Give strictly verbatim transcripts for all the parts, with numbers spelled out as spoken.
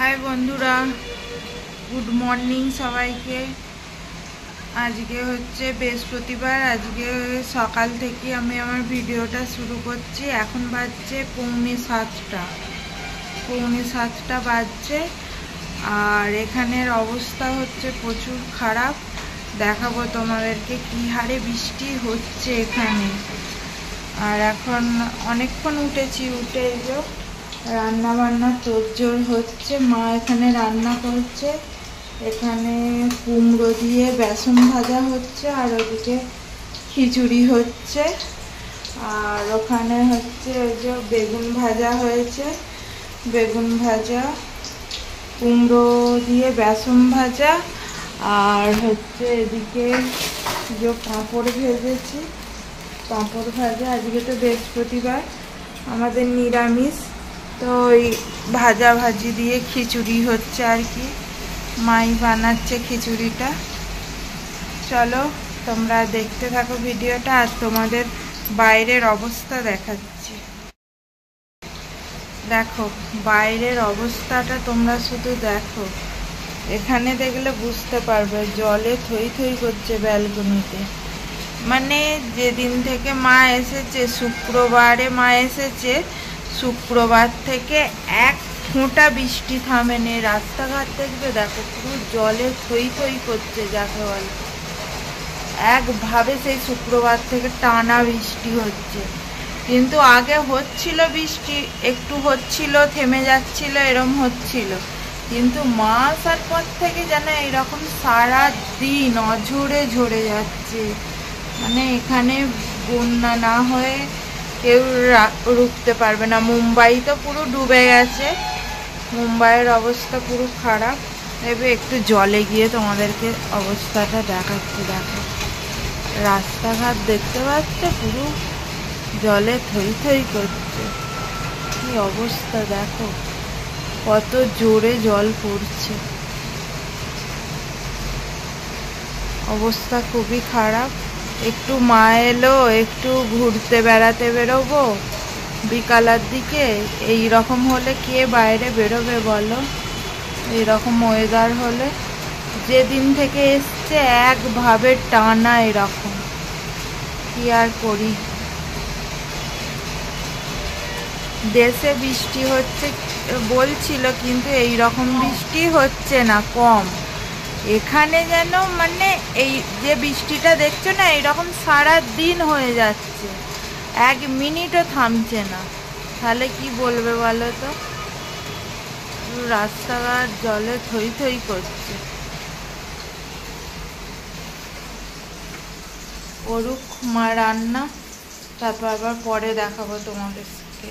हाय बंधुरा good morning सबाइके आज के होच्छे बृहस्पतिवार। आज के सकाल थेके आमी आमार भिडियोटा शुरू करछि। एखन बाजছে पौने सातटा पौने सातटा बाजছে और एखाনের अवस्था होच्छे प्रचुर खराब। देखाबो तोमादेरके कि हारे बिस्टी होच्छे एखाने। और एखन अनेकक्षण उठेछि, उठे जो रान्ना बान्ना तोड़जोड़ होच्छे। मा एखाने रान्ना करছে, एखाने कुमड़ो दिए बेसन भाजा होच्छे और ओदिके खिचुड़ी होच्छे और ओखाने होच्छे जो बेगुन भाजा होयेछे, बेगुन भाजा कुमड़ो दिए बेसन भाजा और होच्छे एदिके जो पापड़ भेजेছি, पापड़ भाजा। आज के तो बृहस्पतिवार आमादेर निरामिष, तो भाजा भाजी दिए खिचुड़ी होच्छे आर कि माई बानाচ্ছে खिचुड़ीटा। चलो तोमरा देखते थाको भिडियोटा और तोमादेर बाइरेर अवस्था देखाচ্ছি। देखो बाइरेर अवस्थाटा तोमरा शुधु देखो, एखाने देखले बुझते पारबे जले थई थई करছে ব্যালকনিতে। মানে যেদিন থেকে মা এসেছে, শুক্রবারে মা এসেছে, शुक्रवार থেকে এক ফোঁটা বৃষ্টি থামেনি। রাস্তাঘাট দেখবে দেখো পুরো জলে থই থই করছে, যাকে বলে একভাবে সেই শুক্রবার থেকে টানা বৃষ্টি হচ্ছে। কিন্তু আগে হচ্ছিল বৃষ্টি, একটু হচ্ছিল থেমে যাচ্ছিল, এরকম হচ্ছিল। কিন্তু মা আসার পর থেকে যেন এরকম সারা দিন অঝরে ঝরে যাচ্ছে। মানে এখানে বন্যা না হয়ে কেউ রুখতে পারবে না। মুম্বাই তো পুরো ডুবে গেছে, মুম্বাইয়ের অবস্থা পুরো খারাপ। এবার একটু জলে গিয়ে তোমাদেরকে অবস্থাটা দেখাচ্ছি। দেখো রাস্তাঘাট দেখতে পাচ্ছ পুরো জলে থই থই করছে। কি অবস্থা দেখো, কত জোরে জল পড়ছে, অবস্থা খুবই খারাপ। একটু মা এলো, একটু ঘুরতে বেড়াতে বেরোবো বিকালের দিকে। এই রকম হলে কে বাইরে বেরোবে বলো? এই রকম ওয়েদার হলে যেদিন থেকে এসছে একভাবে টানা এরকম। কি আর করি, দেশে বৃষ্টি হচ্ছে বলছিল কিন্তু এই রকম বৃষ্টি হচ্ছে না, কম। এখানে যেন মানে এই যে বৃষ্টিটা দেখছো না, এইরকম সারা দিন হয়ে যাচ্ছে, এক মিনিটও থামছে না। তাহলে কি বলবে বলো তো? রাস্তাঘাট জলে থই থই করছে। করুক মা রান্না, তারপর আবার পরে দেখাবো তোমাদেরকে।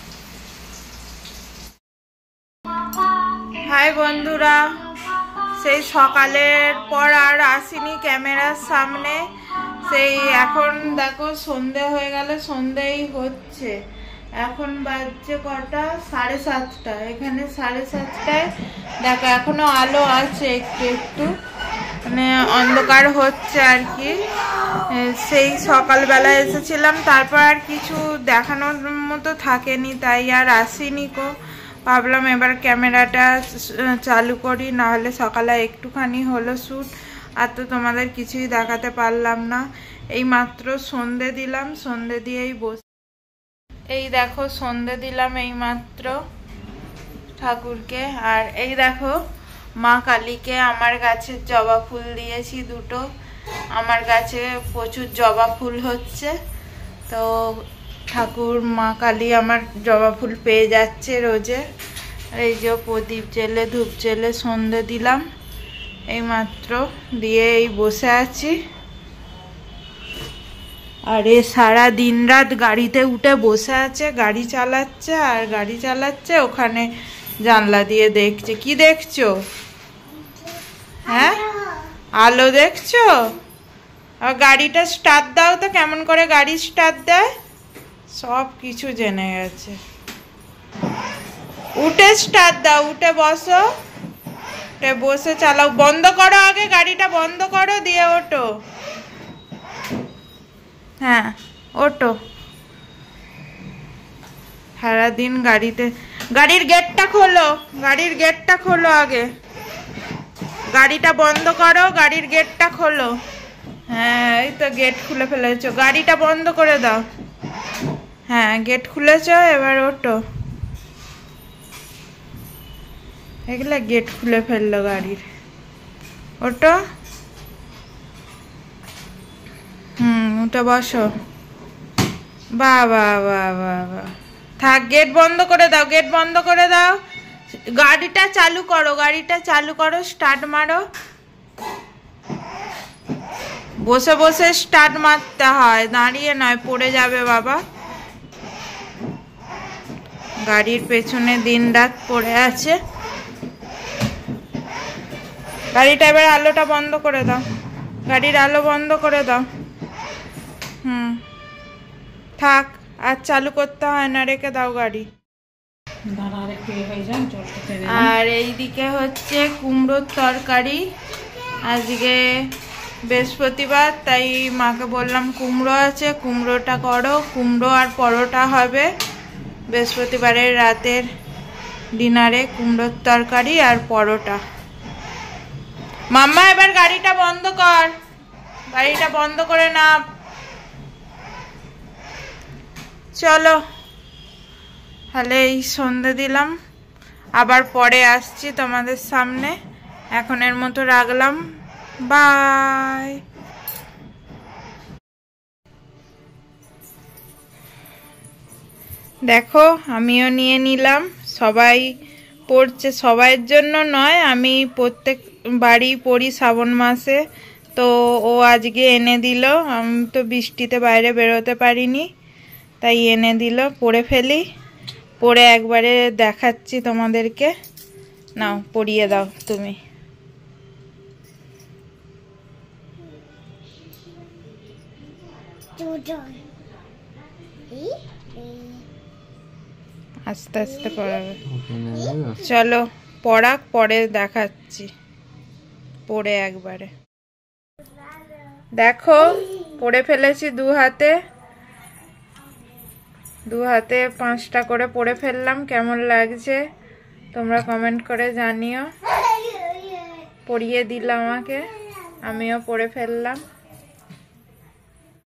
হাই বন্ধুরা, সেই সকালের পর আর আসিনি ক্যামেরার সামনে। সেই এখন দেখো সন্ধে হয়ে গেল, সন্ধেই হচ্ছে। এখন বাজছে কটা? সাড়ে সাতটা। এখানে সাড়ে সাতটায় দেখো এখনো আলো আছে একটু একটু, মানে অন্ধকার হচ্ছে আর কি। সেই সকালবেলা এসেছিলাম, তারপর আর কিছু দেখানোর মতো থাকেনি, তাই আর আসিনি কো। ভাবলাম এবার ক্যামেরাটা চালু করি, না হলে সকালে একটুখানি হলো শ্যুট, আর তো তোমাদের কিছুই দেখাতে পারলাম না। এই মাত্র সন্ধে দিলাম, সন্ধে দিয়েই বস এই দেখো সন্ধে দিলাম এই মাত্র ঠাকুরকে। আর এই দেখো মা কালীকে আমার গাছের জবা ফুল দিয়েছি দুটো। আমার গাছে প্রচুর জবা ফুল হচ্ছে, তো ঠাকুর মা কালী আমার জবা ফুল পেয়ে যাচ্ছে রোজে। এই যে প্রদীপ জেলে ধূপ জেলে সন্ধে দিলাম এই মাত্র দিয়ে এই বসে আছি। আর এ সারা দিন রাত গাড়িতে উঠে বসে আছে, গাড়ি চালাচ্ছে আর গাড়ি চালাচ্ছে ওখানে জানলা দিয়ে দেখছে। কি দেখছো? হ্যাঁ আলো দেখছো? আর গাড়িটা স্টার্ট দাও তো, কেমন করে গাড়ি স্টার্ট দেয় সব কিছু জেনে গেছে। উঠে স্টার্ট দাও, উঠে বসো, উঠে বসে চালাও। বন্ধ করো, আগে গাড়িটা বন্ধ করো দিয়ে ওঠো। হ্যাঁ ওঠো। সারাদিন গাড়িতে গাড়ির গেটটা খোলো, গাড়ির গেটটা খোলো আগে, গাড়িটা বন্ধ করো, গাড়ির গেটটা খোলো। হ্যাঁ এই তো গেট খুলে ফেলেছো, গাড়িটা বন্ধ করে দাও। হ্যাঁ গেট খুলেছ, এবার ওঠো। এগুলা গেট খুলে ফেললো গাড়ির, ওঠো। হুম ওটা বসো। বাহ বাহ বাহ বাহ বাহ, থাক গেট বন্ধ করে দাও, গেট বন্ধ করে দাও। গাড়িটা চালু করো, গাড়িটা চালু করো, স্টার্ট মারো। বসে বসে স্টার্ট মারতে হয়, দাঁড়িয়ে নয়, পড়ে যাবে বাবা। গাড়ির পেছনে দিন রাত পড়ে আছে। গাড়িটা এবার আলোটা বন্ধ করে দাও, গাড়ির আলো বন্ধ করে দাও। হুম থাক, আর চালু করতে হয় না, রেখে দাও গাড়ি। আর এইদিকে হচ্ছে কুমড়োর তরকারি। আজকে বৃহস্পতিবার, তাই মাকে বললাম কুমড়ো আছে, কুমড়োটা করো। কুমড়ো আর পরোটা হবে বৃহস্পতিবারের রাতের ডিনারে, কুমড়োর তরকারি আর পরোটা। মাম্মা এবার গাড়িটা বন্ধ কর, গাড়িটা বন্ধ করে না। চলো তাহলে এই সন্ধে দিলাম, আবার পরে আসছি তোমাদের সামনে। এখনের মতো রাখলাম, বাই। দেখো আমিও নিয়ে নিলাম, সবাই পড়ছে, সবাইয়ের জন্য নয়, আমি প্রত্যেক বাড়ি পড়ি শ্রাবণ মাসে, তো ও আজকে এনে দিল। আমি তো বৃষ্টিতে বাইরে বেরোতে পারিনি, তাই এনে দিল, পড়ে ফেলি, পড়ে একবারে দেখাচ্ছি তোমাদেরকে। নাও পরিয়ে দাও তুমি। আস্তে আস্তে পড়াবে। চলো পড়াক, পরে দেখাচ্ছি পড়ে একবারে। দেখো পড়ে ফেলেছি দু হাতে, দু হাতে পাঁচটা করে পড়ে ফেললাম। কেমন লাগছে তোমরা কমেন্ট করে জানিও। পড়িয়ে দিল আমাকে, আমিও পড়ে ফেললাম।